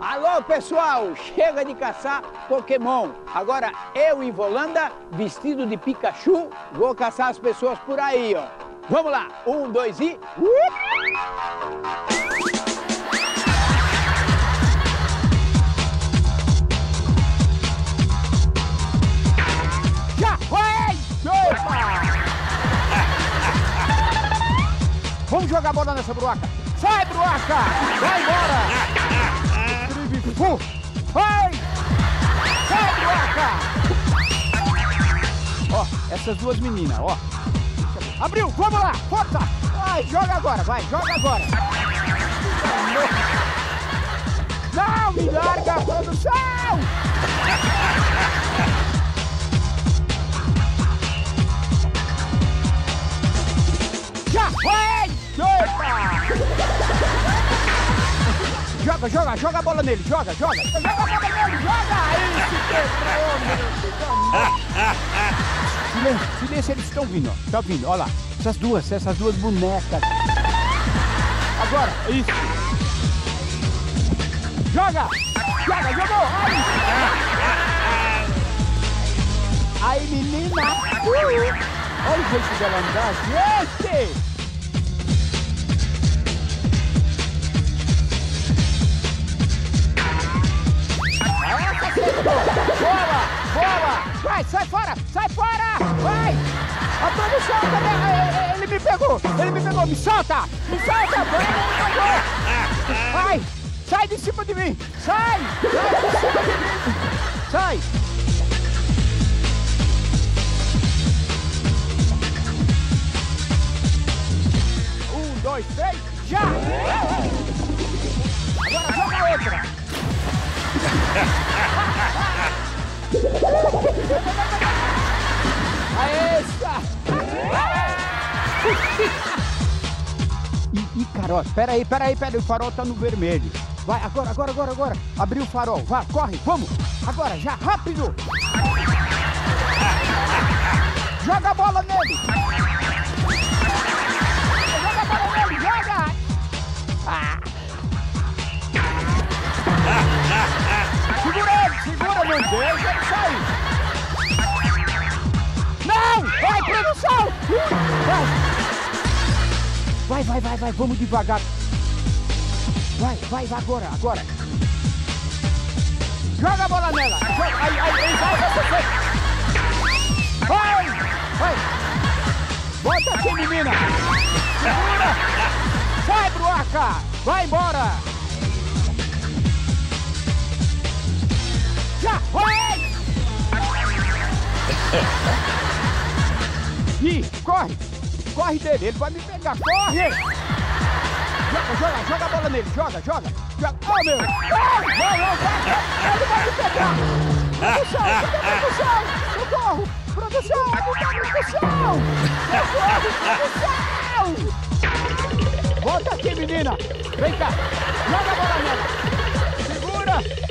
Alô, pessoal, chega de caçar Pokémon. Agora eu e Volanda, vestido de Pikachu, vou caçar as pessoas por aí, ó. Vamos lá, 1, 2 e... Já foi! Vamos jogar bola nessa bruaca. Sai, bruaca! Vai embora! Vai! Sai, bruaca! Ó, essas duas meninas, ó. Abriu, vamos lá, força! Vai, joga agora, vai, joga agora! Não, me larga, produção! Já foi! Joga a bola nele, joga a bola nele, joga! Silêncio, eles estão vindo, ó. Tá vindo, ó lá. Essas duas bonecas. Agora, isso. Jogou! Aí, menina. Olha o jeito dela andar, gente! Bola! Vai, sai fora! Vai! A produção também! Ele me pegou! Me solta! Vai! Sai de cima de mim! Sai! Sai! 1, 2, 3, já! Agora joga a outra! Ih, Carol, peraí, o farol tá no vermelho. Vai, agora. Abriu o farol, vai, corre, vamos. Agora, já, rápido. Joga a bola nele. Joga. Segura, não deixa ele sair. Não! Vai, produção! Vai, vamos devagar. Vai, agora. Joga a bola nela. Vai. Bota aqui, menina. Segura. Sai, bruaca. Vai embora. Já foi! Ih, corre dele, ele vai me pegar, corre! Joga a bola nele, joga! Oh, meu! Ele vai me pegar! Produção! Produção! Volta aqui, menina! Vem cá! Joga a bola nela! Segura!